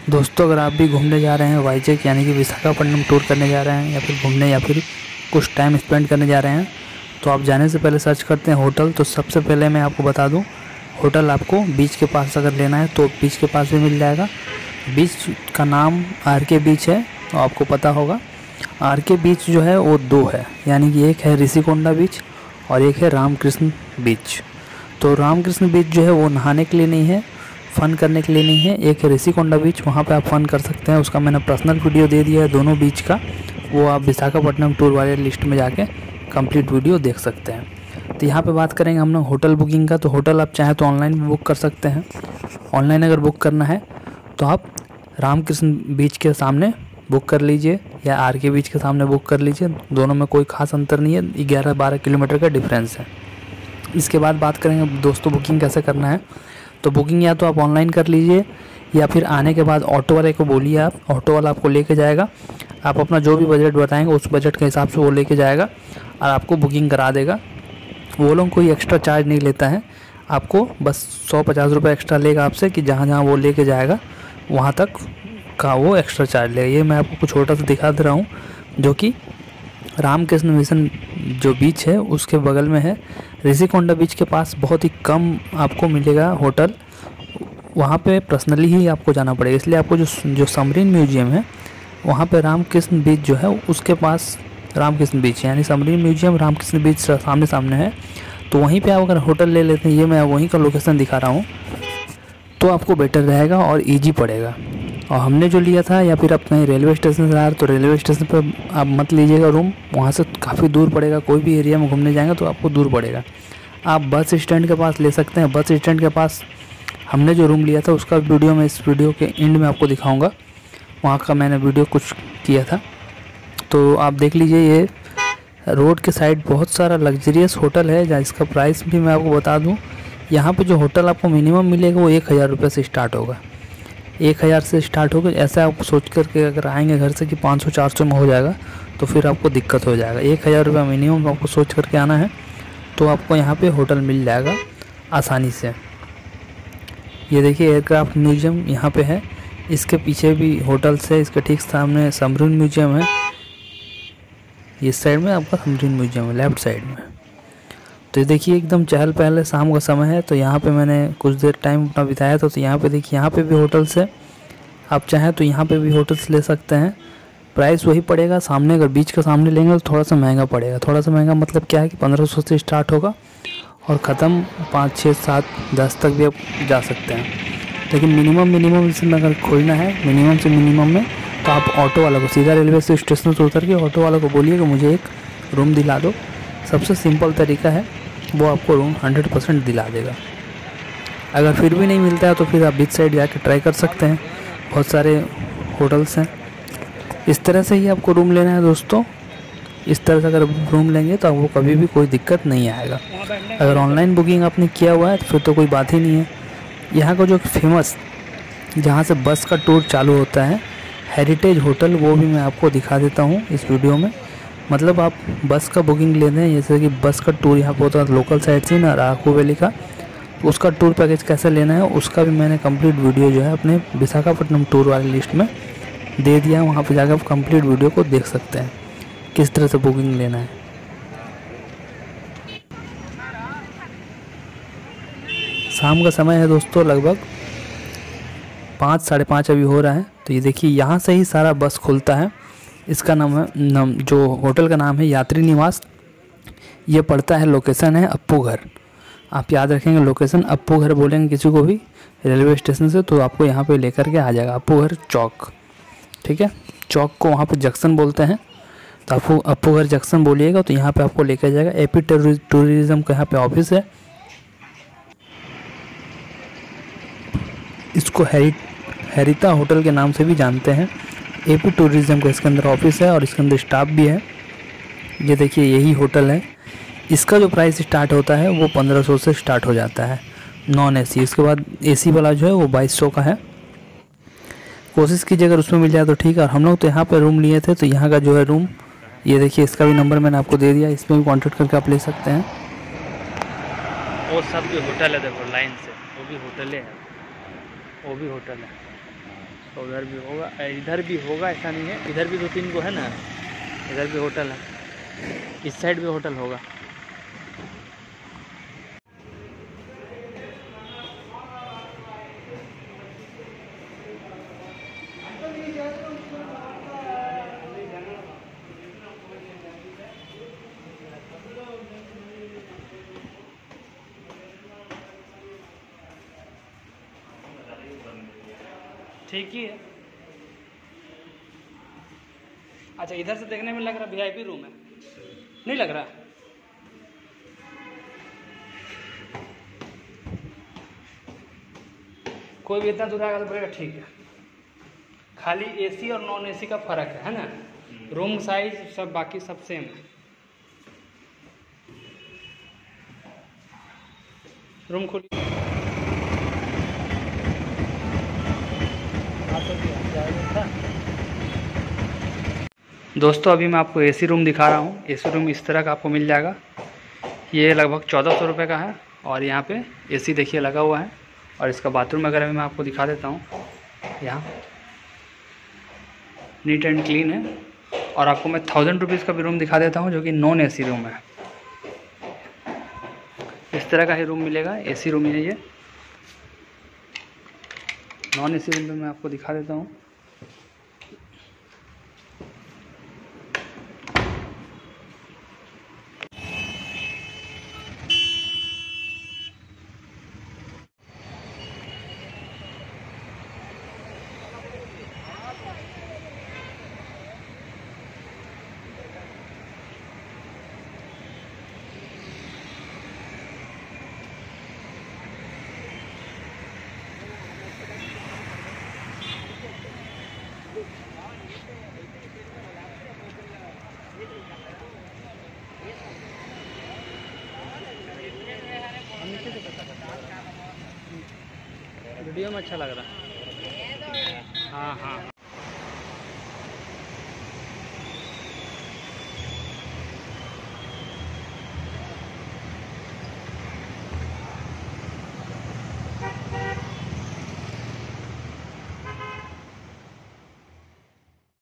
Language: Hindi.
दोस्तों अगर आप भी घूमने जा रहे हैं वाईजैक यानी कि विशाखापट्टनम टूर करने जा रहे हैं या फिर घूमने या फिर कुछ टाइम स्पेंड करने जा रहे हैं तो आप जाने से पहले सर्च करते हैं होटल। तो सबसे पहले मैं आपको बता दूं, होटल आपको बीच के पास अगर लेना है तो बीच के पास भी मिल जाएगा। बीच का नाम RK बीच है, तो आपको पता होगा। RK बीच जो है वो दो है, यानी कि एक है ऋषिकोंडा बीच और एक है रामकृष्ण बीच। तो रामकृष्ण बीच जो है वो नहाने के लिए नहीं है, फ़न करने के लिए नहीं है। एक है ऋषिकोंडा बीच, वहाँ पे आप फ़न कर सकते हैं। उसका मैंने पर्सनल वीडियो दे दिया है दोनों बीच का, वो आप विशाखापट्टनम टूर वाले लिस्ट में जाके कंप्लीट वीडियो देख सकते हैं। तो यहाँ पे बात करेंगे हम लोग होटल बुकिंग का। तो होटल आप चाहें तो ऑनलाइन भी बुक कर सकते हैं। ऑनलाइन अगर बुक करना है तो आप रामकृष्ण बीच के सामने बुक कर लीजिए या RK बीच के सामने बुक कर लीजिए। दोनों में कोई ख़ास अंतर नहीं है, 11-12 किलोमीटर का डिफरेंस है। इसके बाद बात करेंगे दोस्तों बुकिंग कैसे करना है। तो बुकिंग या तो आप ऑनलाइन कर लीजिए या फिर आने के बाद ऑटो वाले को बोलिए, आप ऑटो वाला आपको लेके जाएगा। आप अपना जो भी बजट बताएंगे उस बजट के हिसाब से वो लेके जाएगा और आपको बुकिंग करा देगा। वो लोग कोई एक्स्ट्रा चार्ज नहीं लेता है, आपको बस 100-50 रुपये एक्स्ट्रा लेगा आपसे कि जहाँ जहाँ वो लेके जाएगा वहाँ तक का वो एक्स्ट्रा चार्ज लेगा। ये मैं आपको कुछ होटल से दिखा दे रहा हूँ जो कि रामकृष्ण मिशन जो बीच है उसके बगल में है। ऋषिकोंडा बीच के पास बहुत ही कम आपको मिलेगा होटल, वहाँ पे पर्सनली ही आपको जाना पड़ेगा। इसलिए आपको जो सबमरीन म्यूजियम है वहाँ पे रामकृष्ण बीच जो है उसके पास रामकृष्ण बीच यानी सबमरीन म्यूजियम रामकृष्ण बीच सामने सामने है। तो वहीं पे आप अगर होटल ले लेते हैं, ये मैं वहीं का लोकेशन दिखा रहा हूँ, तो आपको बेटर रहेगा और ईजी पड़ेगा। और हमने जो लिया था या फिर आप कहीं रेलवे स्टेशन से आ रहे तो रेलवे स्टेशन पर आप मत लीजिएगा रूम, वहाँ से काफ़ी दूर पड़ेगा। कोई भी एरिया में घूमने जाएंगे तो आपको दूर पड़ेगा। आप बस स्टैंड के पास ले सकते हैं। बस स्टैंड के पास हमने जो रूम लिया था उसका वीडियो मैं इस वीडियो के एंड में आपको दिखाऊंगा, वहाँ का मैंने वीडियो कुछ किया था, तो आप देख लीजिए। ये रोड के साइड बहुत सारा लग्जरियस होटल है, जहाँ इसका प्राइस भी मैं आपको बता दूँ। यहाँ पे जो होटल आपको मिनिमम मिलेगा वो 1000 रुपये से स्टार्ट होगा। 1000 से स्टार्ट होगा। ऐसा आप सोच करके अगर आएंगे घर से कि 500-400 में हो जाएगा तो फिर आपको दिक्कत हो जाएगा। 1000 रुपये मिनिमम आपको सोच करके आना है तो आपको यहाँ पे होटल मिल जाएगा आसानी से। ये देखिए एयरक्राफ्ट म्यूजियम यहाँ पे है, इसके पीछे भी होटल्स है, इसके ठीक सामने सबमरीन म्यूजियम है। इस साइड में आपका सबमरीन म्यूजियम है, लेफ्ट साइड में। तो देखिए एकदम चहल पहल है, शाम का समय है, तो यहाँ पे मैंने कुछ देर टाइम अपना बिताया था। तो यहाँ पे देखिए यहाँ पे भी होटल्स है, आप चाहें तो यहाँ पे भी होटल्स ले सकते हैं। प्राइस वही पड़ेगा। सामने अगर बीच का सामने लेंगे तो थोड़ा सा महंगा पड़ेगा। थोड़ा सा महंगा मतलब क्या है कि 1500 से स्टार्ट होगा और ख़त्म 5, 6, 7, 10 तक भी आप जा सकते हैं। लेकिन मिनिमम इसमें अगर खोलना है मिनिमम से मिनिमम में तो आप ऑटो वाला को सीधा रेलवे से स्टेशन से उतर के ऑटो वाला को बोलिए कि मुझे एक रूम दिला दो। सबसे सिंपल तरीका है, वो आपको रूम 100% दिला देगा। अगर फिर भी नहीं मिलता है तो फिर आप बीच साइड जाके ट्राई कर सकते हैं, बहुत सारे होटल्स हैं। इस तरह से ही आपको रूम लेना है दोस्तों। इस तरह से अगर रूम लेंगे तो आपको कभी भी कोई दिक्कत नहीं आएगा। अगर ऑनलाइन बुकिंग आपने किया हुआ है तो फिर तो कोई बात ही नहीं है। यहाँ का जो फेमस जहाँ से बस का टूर चालू होता है हेरिटेज होटल, वो भी मैं आपको दिखा देता हूँ इस वीडियो में। मतलब आप बस का बुकिंग लेते हैं, जैसे कि बस का टूर यहाँ पर होता है लोकल साइड से ना अराकू वैली का, उसका टूर पैकेज कैसे लेना है उसका भी मैंने कंप्लीट वीडियो जो है अपने विशाखापट्टनम टूर वाली लिस्ट में दे दिया। वहाँ पर जाकर आप कंप्लीट वीडियो को देख सकते हैं किस तरह से बुकिंग लेना है। शाम का समय है दोस्तों, लगभग 5, 5:30 अभी हो रहा है। तो ये देखिए यहाँ से ही सारा बस खुलता है। इसका नाम है जो होटल का नाम है यात्री निवास। ये पड़ता है, लोकेशन है अप्पू घर। आप याद रखेंगे लोकेशन अप्पू घर बोलेंगे किसी को भी रेलवे स्टेशन से तो आपको यहाँ पे लेकर के आ जाएगा अप्पू घर चौक। ठीक है, चौक को वहाँ पे जंक्शन बोलते हैं, तो आपको अप्पू घर जंक्शन बोलिएगा तो यहाँ पे आपको लेकर जाएगा। AP टूरिज्म का यहाँ पे ऑफिस है। इसको हेरिता होटल के नाम से भी जानते हैं। AP टूरिज्म का इसके अंदर ऑफिस है और इसके अंदर स्टाफ भी है। ये देखिए यही होटल है। इसका जो प्राइस स्टार्ट होता है वो 1500 से स्टार्ट हो जाता है नॉन AC। इसके बाद AC वाला जो है वो 2200 का है। कोशिश कीजिए अगर उसमें मिल जाए तो ठीक है। और हम लोग तो यहाँ पे रूम लिए थे, तो यहाँ का जो है रूम ये देखिए, इसका भी नंबर मैंने आपको दे दिया, इसमें भी कॉन्टेक्ट करके आप ले सकते हैं। वो सब भी होटल है, देखो लाइन से वो भी होटल है, वो भी होटल है। तो उधर भी होगा, इधर भी होगा, ऐसा नहीं है। इधर भी 2-3 को है ना, इधर भी होटल है, इस साइड भी होटल होगा। ठीक ही है। अच्छा, इधर से देखने में लग रहा वीआईपी रूम है, नहीं लग रहा? कोई भी इतना दूर आएगा तो बोलेगा ठीक है। खाली एसी और नॉन एसी का फ़र्क है ना? रूम साइज सब बाकी सब सेम है। रूम खुली दोस्तों, अभी मैं आपको एसी रूम दिखा रहा हूँ। एसी रूम इस तरह का आपको मिल जाएगा। ये लगभग 1400 रुपये का है और यहाँ पे एसी देखिए लगा हुआ है। और इसका बाथरूम वगैरह मैं आपको दिखा देता हूँ। यहाँ नीट एंड क्लीन है। और आपको मैं 1000 रुपीज़ का भी रूम दिखा देता हूँ, जो कि नॉन एसी रूम है। इस तरह का ही रूम मिलेगा, एसी रूम है ये। नॉन एसी रूम में मैं आपको दिखा देता हूँ। वीडियो में अच्छा लग रहा है। हाँ हाँ।